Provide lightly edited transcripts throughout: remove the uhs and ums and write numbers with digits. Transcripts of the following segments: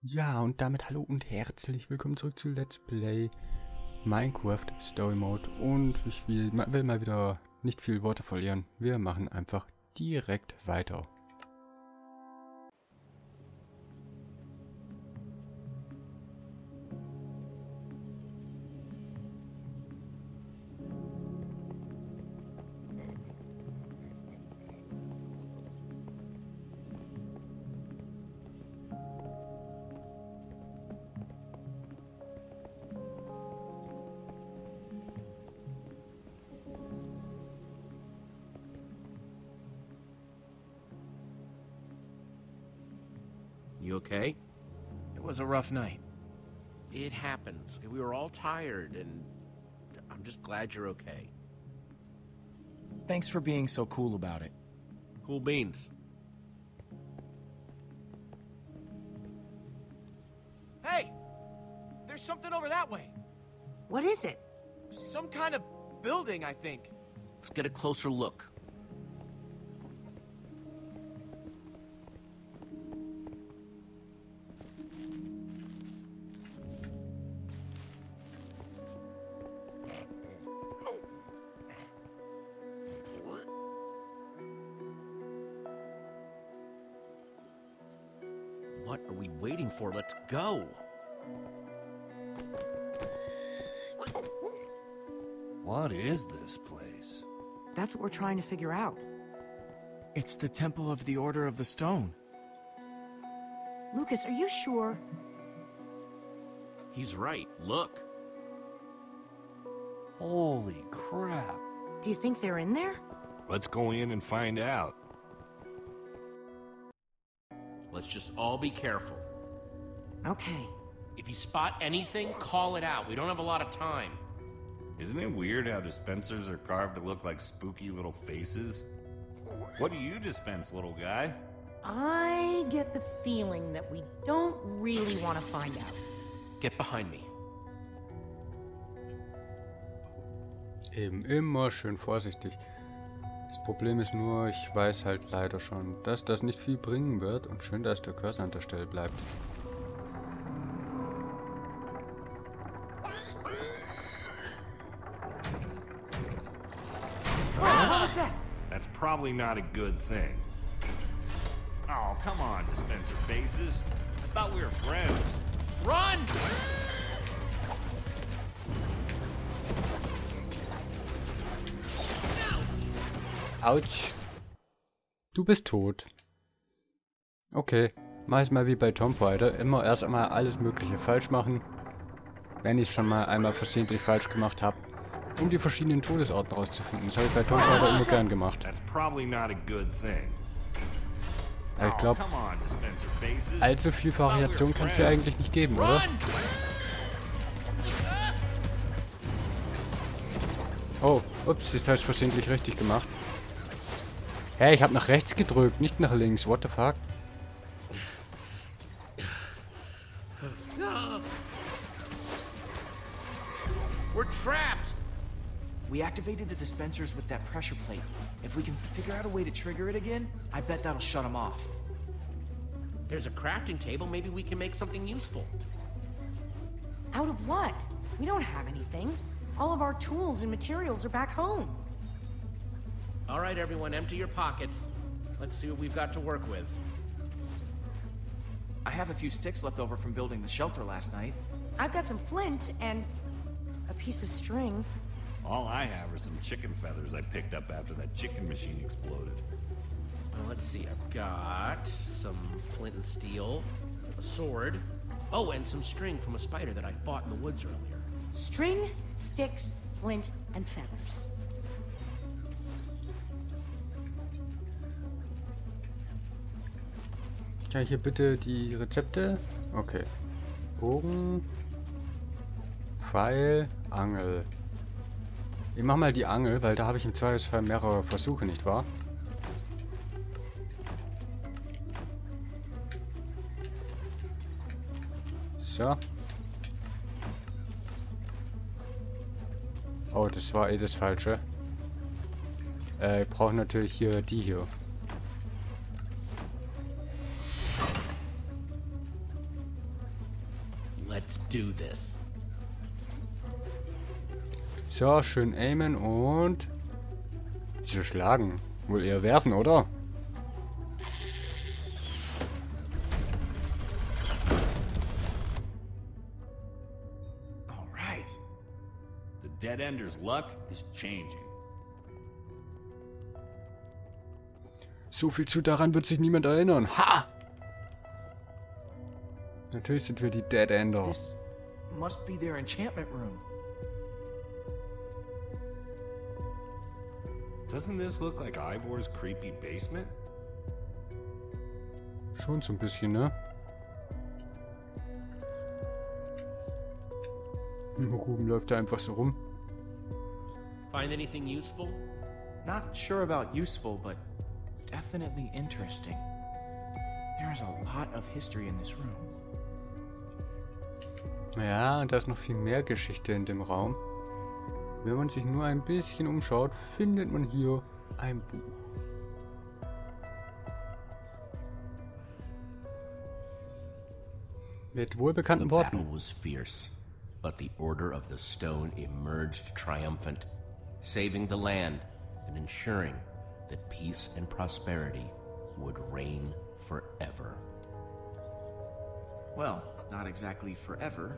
Ja, und damit hallo und herzlich willkommen zurück zu Let's Play Minecraft Story Mode. Und ich will mal wieder nicht viel Worte verlieren. Wir machen einfach direkt weiter. You okay? It was a rough night. It happens. We were all tired, and I'm just glad you're okay. Thanks for being so cool about it. Cool beans. Hey! There's something over that way. What is it? Some kind of building, I think. Let's get a closer look. What are we waiting for? Let's go. What is this place? That's what we're trying to figure out. It's the Temple of the Order of the Stone. Lucas, are you sure? He's right. Look. Holy crap. Do you think they're in there? Let's go in and find out. Let's just all be careful. Okay. If you spot anything, call it out. We don't have a lot of time. Isn't it weird how dispensers are carved to look like spooky little faces? What do you dispense, little guy? I get the feeling that we don't really want to find out. Get behind me. Eben immer schön vorsichtig. Das Problem ist nur, ich weiß halt leider schon, dass das nicht viel bringen wird und schön, dass der Cursor an der Stelle bleibt. That's probably not a good thing. Oh, come on, dispenser faces. I thought we were friends. Run! Autsch. Du bist tot. Okay, mach ich mal wie bei Tomb Raider. Immer erst einmal alles Mögliche falsch machen. Wenn ich es schon mal einmal versehentlich falsch gemacht habe. Um die verschiedenen Todesarten rauszufinden. Das habe ich bei Tomb Raider immer gern gemacht. That's probably not a good thing. Aber ich Oh, glaube, come on, dispenser faces. allzu viel Variation kann es ja eigentlich nicht geben, oder? Run! Oh, ups, das habe ich versehentlich richtig gemacht. Hey, ich habe nach rechts gedrückt, nicht nach links. What the fuck? We're trapped! We activated the dispensers with that pressure plate. If we can figure out a way to trigger it again, I bet that'll shut them off. There's a crafting table. Maybe we can make something useful. Out of what? We don't have anything. All of our tools and materials are back home. All right, everyone, empty your pockets. Let's see what we've got to work with. I have a few sticks left over from building the shelter last night. I've got some flint and a piece of string. All I have are some chicken feathers I picked up after that chicken machine exploded. Well, let's see. I've got some flint and steel, a sword. Oh, and some string from a spider that I fought in the woods earlier. String, sticks, flint, and feathers. Kann ich hier bitte die Rezepte? Okay. Bogen, Pfeil, Angel. Ich mach mal die Angel, weil da habe ich im Zweifelsfall mehrere Versuche, nicht wahr? So. Oh, das war eh das Falsche. Ich brauche natürlich hier die hier. Let's do this. So, schön aimen und... Wieso schlagen? Wohl eher werfen, oder? All right. The Dead Ender's luck is changing. So viel zu daran wird sich niemand erinnern. Ha! Natürlich sind wir die Dead Ender. This must be their enchantment room. Doesn't this look like Ivor's creepy basement? Schon so ein bisschen, ne? Ruben läuft da einfach so rum. Find anything useful? Not sure about useful, but definitely interesting. There is a lot of history in this room. Ja, und da ist noch viel mehr Geschichte in dem Raum. Wenn man sich nur ein bisschen umschaut, findet man hier ein Buch. Mit wohlbekannten The battle Worten. was fierce, but the Order of the Stone emerged triumphant, saving the land and ensuring that peace and prosperity would reign forever. Well, not exactly forever.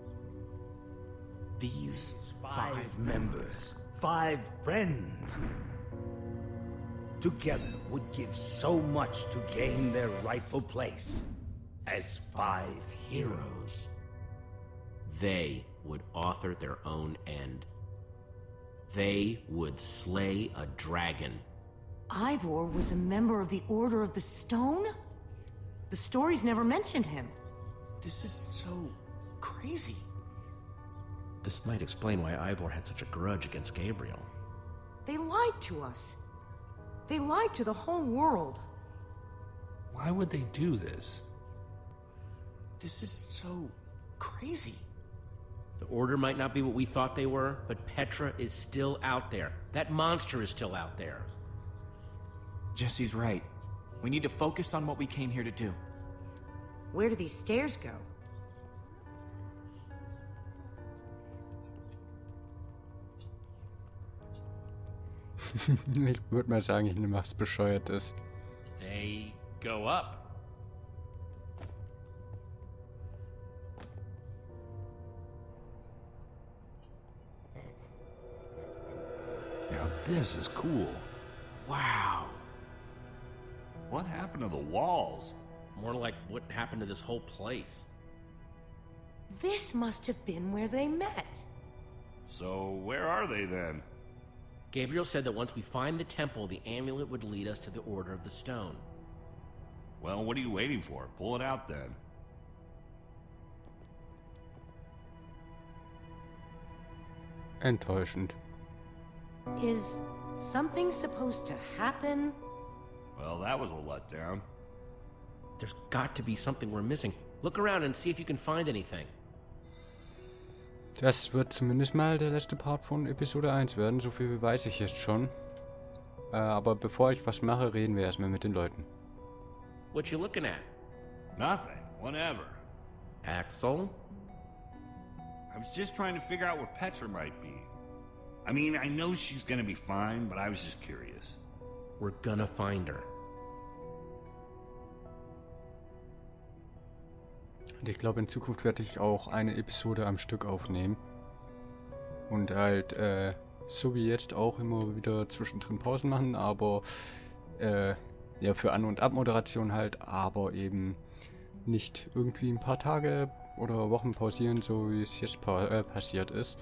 These 5 members, 5 friends, together would give so much to gain their rightful place as 5 heroes. They would author their own end. They would slay a dragon. Ivor was a member of the Order of the Stone? The stories never mentioned him. This is so crazy. This might explain why Ivor had such a grudge against Gabriel. They lied to us. They lied to the whole world. Why would they do this? This is so crazy. The Order might not be what we thought they were, but Petra is still out there. That monster is still out there. Jesse's right. We need to focus on what we came here to do. Where do these stairs go? Ich würde mal sagen, ich nehme was Bescheuertes. They go up. Now this is cool. Wow. What happened to the walls? More like what happened to this whole place. This must have been where they met. So where are they then? Gabriel said that once we find the temple, the amulet would lead us to the Order of the Stone. Well, what are you waiting for? Pull it out then. Enttäuschend. Is something supposed to happen? Well, that was a letdown. There's got to be something we're missing. Look around and see if you can find anything. Das wird zumindest mal der letzte Part von Episode 1 werden, so viel weiß ich jetzt schon. Aber bevor ich was mache, reden wir erstmal mit den Leuten. What you looking at? Nothing. Whatever. Axel? I was just trying to figure out where Petra might be. I mean, I know she's gonna be fine, but I was just curious. We're gonna find her. Und ich glaube, in Zukunft werde ich auch eine Episode am Stück aufnehmen. Und halt, so wie jetzt auch immer wieder zwischendrin Pausen machen, aber, ja, für An- und Abmoderation halt, aber eben nicht irgendwie ein paar Tage oder Wochen pausieren, so wie es jetzt passiert ist.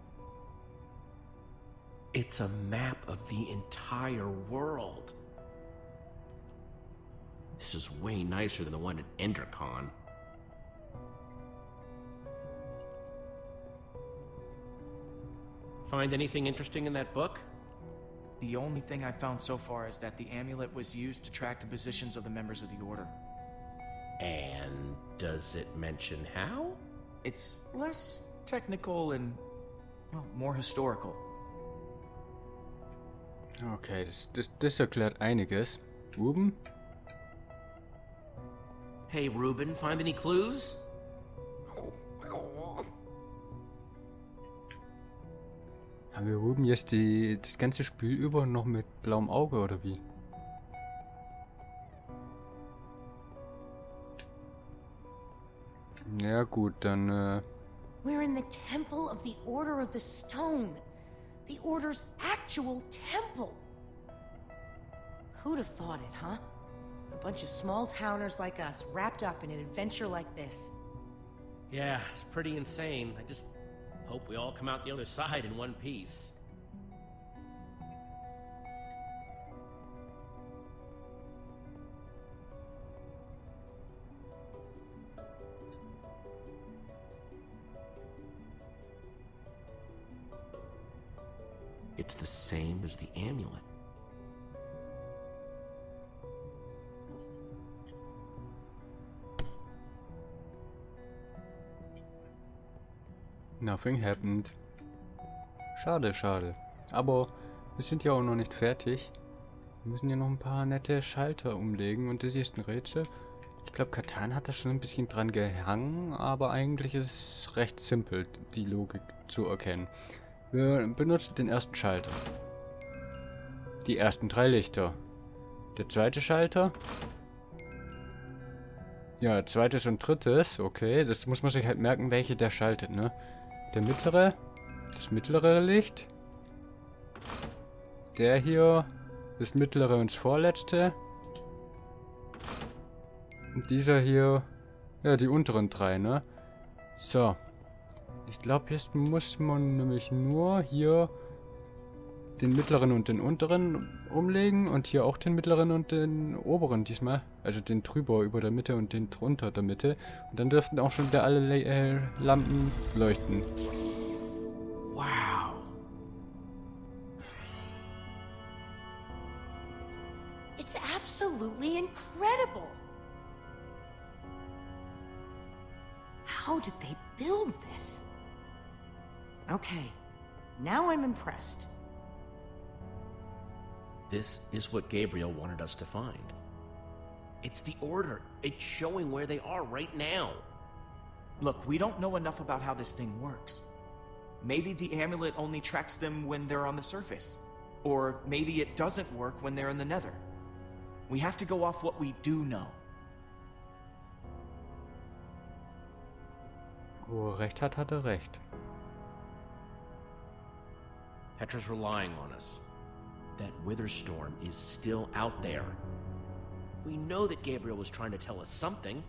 It's a map of the entire world. This is way nicer than the one at EnderCon. Find anything interesting in that book? The only thing I found so far is that the amulet was used to track the positions of the members of the Order. And does it mention how? It's less technical and, well, more historical. Okay, das erklärt einiges. Ruben? Hey, Ruben, find any clues? Haben wir oben jetzt das ganze Spiel über noch mit blauem Auge oder wie? Ja gut, dann We're in the Temple of the Order of the Stone. The Order's actual temple. Who'd have thought it, huh? A bunch of small-towners like us wrapped up in an adventure like this. Yeah, it's pretty insane. I just hope we all come out the other side in one piece. It's the same as the amulet. nothing happened. Schade, schade. Aber wir sind ja auch noch nicht fertig. Wir müssen ja noch ein paar nette Schalter umlegen und das ist ein Rätsel. Ich glaube, Catan hat da schon ein bisschen dran gehangen, aber eigentlich ist es recht simpel, die Logik zu erkennen. Wir benutzen den ersten Schalter. Die ersten 3 Lichter. Der zweite Schalter. Ja, zweites und drittes. Okay, das muss man sich halt merken, welche der schaltet, ne? Der mittlere. Das mittlere Licht. Der hier. Das mittlere und das vorletzte. Und dieser hier. Ja, die unteren 3, ne? So. Ich glaube, jetzt muss man nämlich nur hier den mittleren und den unteren umlegen und hier auch den mittleren und den oberen diesmal. Also den drüber über der Mitte und den drunter der Mitte. Und dann dürften auch schon wieder alle Lampen leuchten. Wow. It's absolutely incredible. How did they build this? Okay, now I'm impressed. This is what Gabriel wanted us to find. It's the Order. It's showing where they are right now. Look, we don't know enough about how this thing works. Maybe the amulet only tracks them when they're on the surface. Or maybe it doesn't work when they're in the Nether. We have to go off what we do know. Wo er recht hat, hat er recht. Petra's relying on us. That Witherstorm is still out there. We know that Gabriel was trying to tell us something.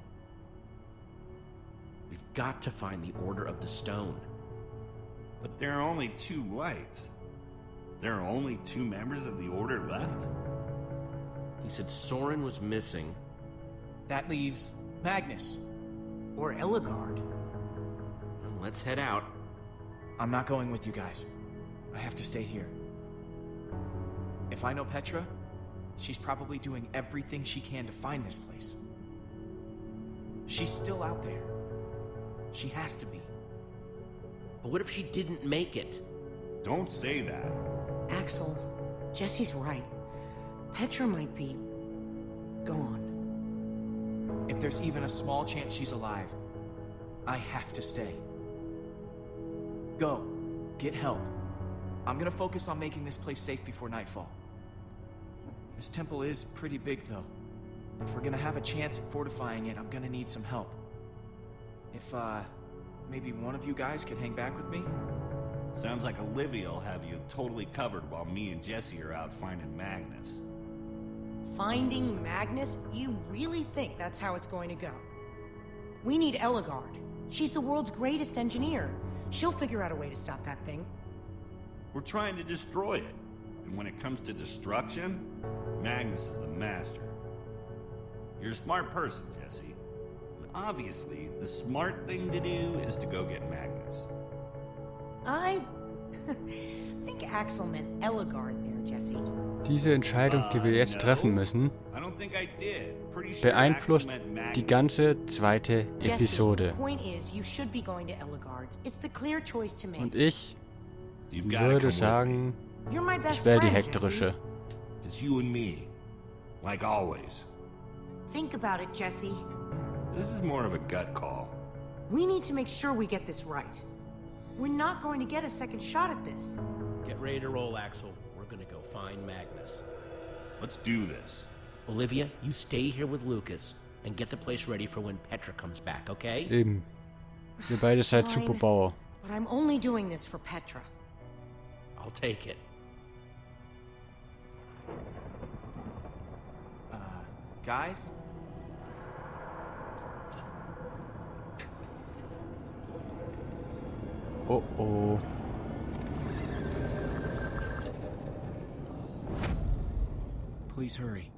We've got to find the Order of the Stone. But there are only 2 lights. There are only 2 members of the Order left? He said Soren was missing. That leaves Magnus. Or Ellegaard. Well, let's head out. I'm not going with you guys. I have to stay here. If I know Petra, she's probably doing everything she can to find this place. She's still out there. She has to be. But what if she didn't make it? Don't say that. Axel, Jesse's right. Petra might be gone. If there's even a small chance she's alive, I have to stay. Go. Get help. I'm gonna focus on making this place safe before nightfall. This temple is pretty big, though. If we're gonna have a chance at fortifying it, I'm gonna need some help. If, maybe one of you guys could hang back with me? Sounds like Olivia will have you totally covered while me and Jesse are out finding Magnus. Finding Magnus? You really think that's how it's going to go? We need Ellegaard. She's the world's greatest engineer. She'll figure out a way to stop that thing. We're trying to destroy it. And when it comes to destruction, Magnus is the master. You're a smart person, Jesse. And obviously, the smart thing to do is to go get Magnus. I think Axel meant Ellegaard there, Jesse. Diese Entscheidung, die wir jetzt treffen müssen, I don't think I did. Pretty sure beeinflusst Axel meant Magnus. die ganze zweite Jesse, Episode. the point is, you should be going to Ellegaard's. It's the clear choice to make. Und ich You've gotta come würde with sagen, You're my best ich wäre die friend, hektische. Jesse. me. It's you and me. Like always. Think about it, Jesse. This is more of a gut call. We need to make sure we get this right. We're not going to get a second shot at this. Get ready to roll, Axel. We're gonna go find Magnus. Let's do this. Olivia, you stay here with Lucas and get the place ready for when Petra comes back, okay? Eben. Ihr beide seid Fine. Superbauer. But I'm only doing this for Petra. I'll take it. Guys? Oh oh. Please hurry.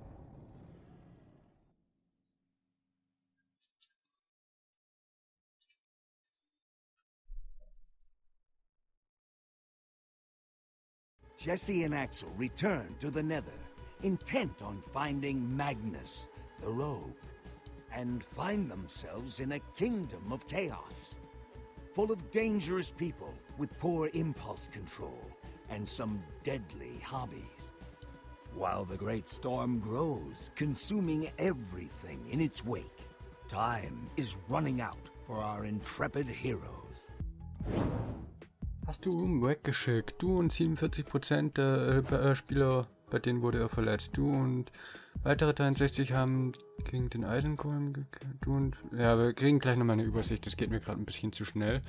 Jesse and Axel return to the Nether, intent on finding Magnus, the rogue, and find themselves in a kingdom of chaos, full of dangerous people with poor impulse control and some deadly hobbies. While the great storm grows, consuming everything in its wake, time is running out for our intrepid heroes. Hast du weggeschickt. Du und 47% der Spieler, bei denen wurde er verletzt. Du und weitere 63 haben gegen den Eisengolem gekämpft. Du und... Ja, wir kriegen gleich nochmal eine Übersicht. Das geht mir gerade ein bisschen zu schnell.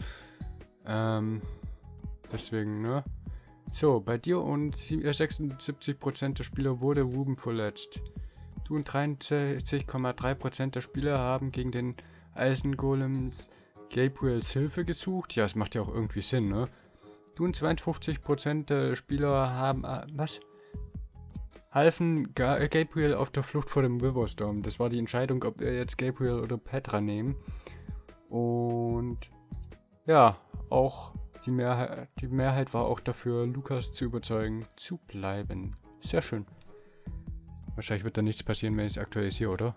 Deswegen, ne? So, bei dir und 76% der Spieler wurde Ruben verletzt. Du und 63,3% der Spieler haben gegen den Eisengolems Gabriels Hilfe gesucht. Ja, es macht ja auch irgendwie Sinn, ne? Du und 52% der Spieler haben... halfen Gabriel auf der Flucht vor dem Riverstorm. Das war die Entscheidung, ob wir jetzt Gabriel oder Petra nehmen. Und... ja, auch die Mehrheit war auch dafür, Lukas zu überzeugen, zu bleiben. Sehr schön. Wahrscheinlich wird da nichts passieren, wenn ich es aktualisiere, oder?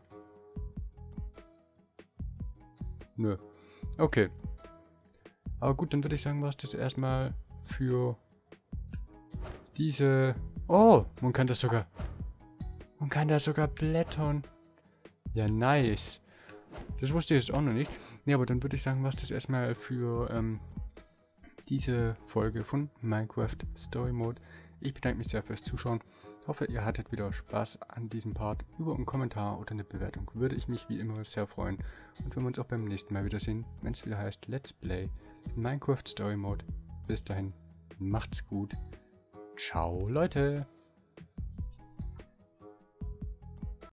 Nö. Okay. Aber gut, dann würde ich sagen, war es das erstmal für diese... Oh, man kann das sogar... Man kann da sogar blättern. Ja, nice. Das wusste ich jetzt auch noch nicht. Ne, aber dann würde ich sagen, war es das erstmal für diese Folge von Minecraft Story Mode. Ich bedanke mich sehr fürs Zuschauen. Hoffe, ihr hattet wieder Spaß an diesem Part. Über einen Kommentar oder eine Bewertung würde ich mich wie immer sehr freuen. Und wenn wir uns auch beim nächsten Mal wiedersehen, wenn es wieder heißt Let's Play Minecraft Story Mode. Bis dahin, macht's gut. Ciao, Leute.